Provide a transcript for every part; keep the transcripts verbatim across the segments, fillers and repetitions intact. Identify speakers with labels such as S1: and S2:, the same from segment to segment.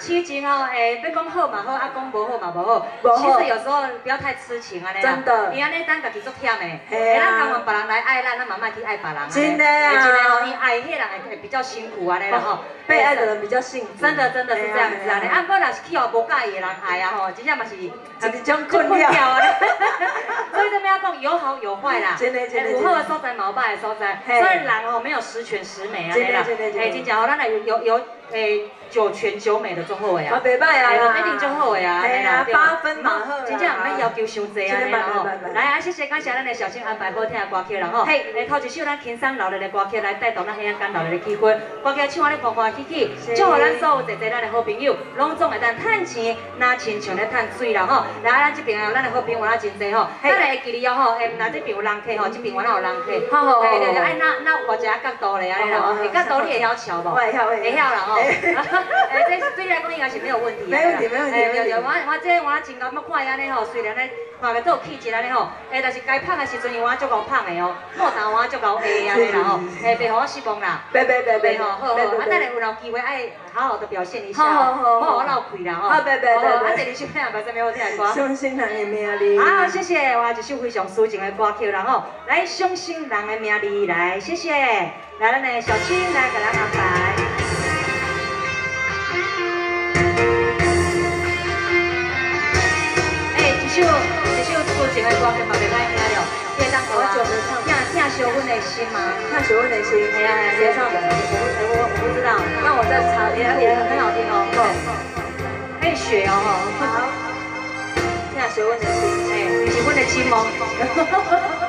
S1: 痴情哦，诶，要讲好嘛好，啊讲无好嘛无好。
S2: 无好
S1: 其实有时候不要太痴情安尼啦。
S2: 真的。
S1: 伊安尼等家己足忝的。
S2: 嘿啊。
S1: 咱甘愿别人来爱咱，咱慢慢去爱别人。
S2: 真的啊。
S1: 真的哦，因爱迄人会比较辛苦安尼啦吼。
S2: 被爱的人比较幸福。
S1: 真的真的是这样子安尼。啊，我若是去互无介意的人爱啊吼，真正嘛是一
S2: 种困扰
S1: 啊。所以这边要讲有好有坏啦。
S2: 真的真的。
S1: 有好的所在，冇歹的所在。所以人哦没有十全十美安尼啦。
S2: 真的真的。
S1: 诶，真正吼，咱来有有诶。九全九美的中后卫啊，
S2: 袂歹啊，
S1: 一定中后卫啊，
S2: 系啊，八分嘛好啦，
S1: 真正唔免要求伤济啊，然后来啊，谢谢感谢咱的小新安排好听的歌曲啦吼，嘿，来头一首咱轻松热烈的歌曲来带动咱黑暗感热烈的气氛，歌曲唱咧欢欢喜喜，祝福咱所有在座咱的好朋友，拢总会当趁钱，若亲像咧趁水啦吼，来咱这边啊，咱的好朋友我真济吼，咱来会记哩哦吼，诶，若这边有人客吼，这边我哪有人客，
S2: 好好，
S1: 对对对，哎，那那我一个角度咧安尼啦，角度你会晓瞧无？
S2: 我会晓，
S1: 会晓啦吼。哎，这对你来讲应该是没有问题。
S2: 没问题，没问题。
S1: 对对，我我这我真感觉看安尼吼，虽然咧看个都有气质安尼吼，哎，但是该胖的时阵我足够胖的哦，莫打我足够 A 安尼啦吼，哎，别互我失望啦。
S2: 别别别别，
S1: 好好好，啊，等下有有机会爱好好的表现一下，
S2: 好好好，
S1: 莫我闹亏啦吼。
S2: 好，别别别，
S1: 啊，第二首听把这边好听的歌。
S2: 伤心人的名字。
S1: 好，谢谢，我一首非常抒情的歌曲啦吼，来伤心人的名字来，谢谢，来咱的小青来给咱安排。一首一首抒情的歌曲嘛，袂歹听了，记当我听听小阮的心嘛，
S2: 看小阮的心，
S1: 哎呀，谁唱的？我我我不知道，那我再查，也也很好听哦，可以学哦，好，听小阮的心，哎，是阮的心梦。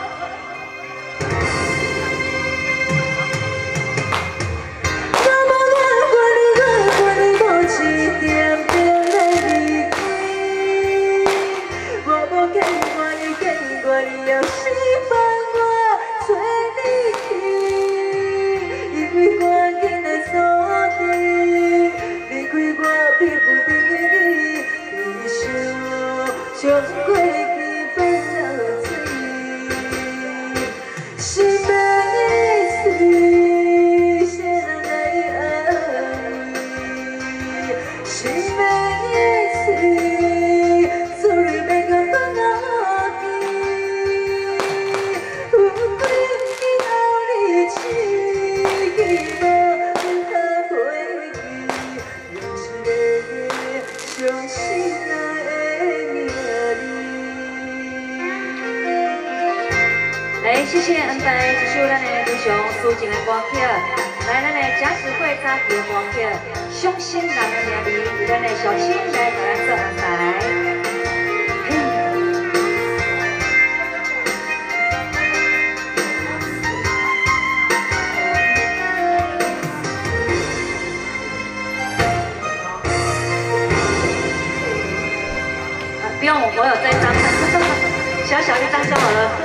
S1: 谢谢安排一首咱的非常抒情的歌曲，来咱的假使会早期的歌曲《伤心人的名字》，由咱的小青来给咱做安排。不用，我有这张，小小一张就好了。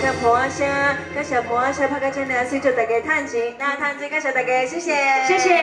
S2: 个破声，感谢破声拍个真凉水，祝大家赚钱，那赚钱感谢大家，谢谢，
S1: 谢谢。